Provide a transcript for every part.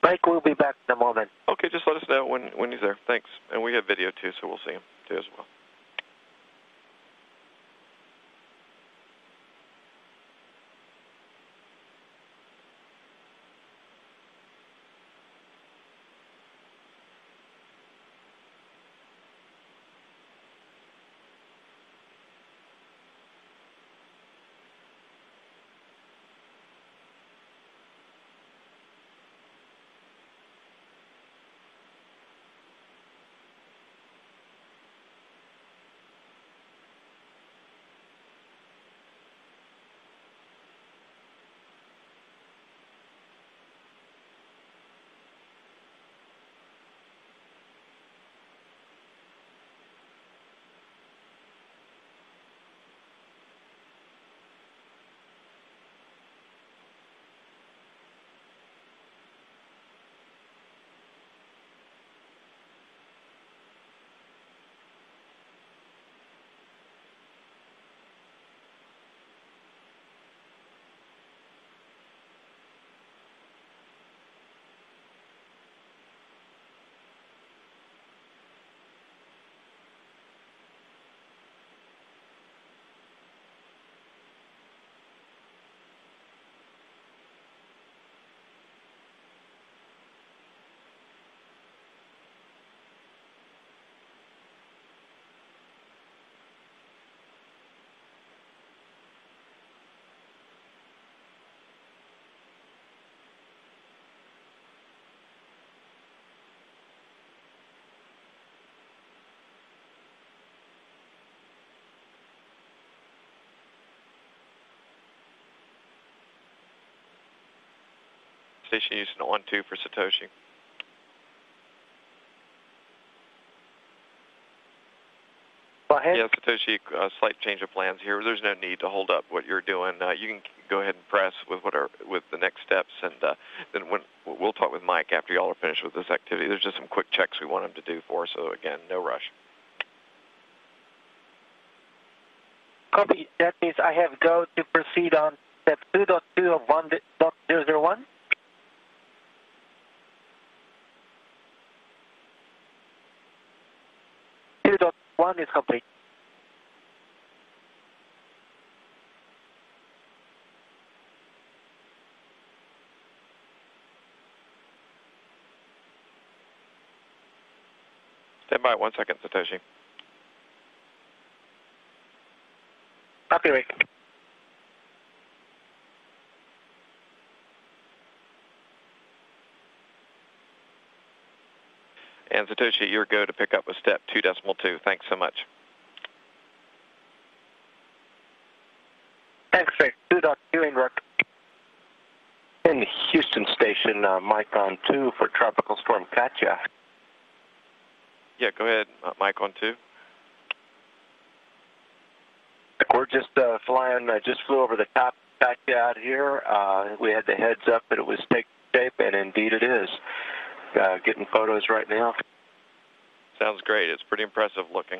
Mike will be back in a moment. Okay, just let us know when he's there. Thanks. And we have video too, so we'll see him too as well. Station Houston 1-2 for Satoshi. Go ahead. Yeah, Satoshi, slight change of plans here. There's no need to hold up what you're doing. You can go ahead and press with the next steps, and then we'll talk with Mike after y'all are finished with this activity. There's just some quick checks we want him to do for us, so again, no rush. Copy. That means I have go to proceed on step 2.2 of 1.001. One is complete. Stand by 1 second, Satoshi. Copy, Rick. And Satoshi, your go to pick up with step 2.2. Thanks so much. Thanks, Rick. 2.2 in route. In Houston Station, Mike on 2 for Tropical Storm Katya. Yeah, go ahead, Mike on 2. We're just flying, just flew over the top of Katya out here. We had the heads up that it was taking shape, and indeed it is. Getting photos right now. Sounds great. It's pretty impressive looking.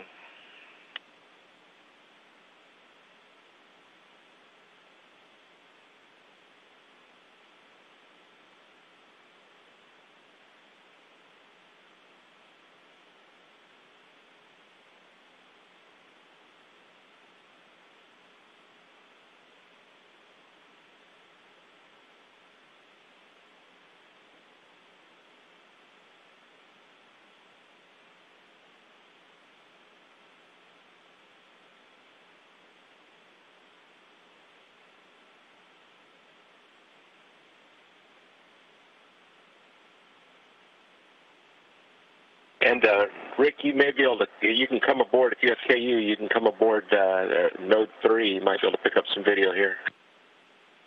And Rick, you may be able to, you can come aboard, if you have KU, you can come aboard Node 3. You might be able to pick up some video here.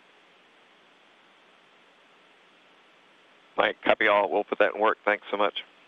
Mike, copy all. We'll put that in work. Thanks so much.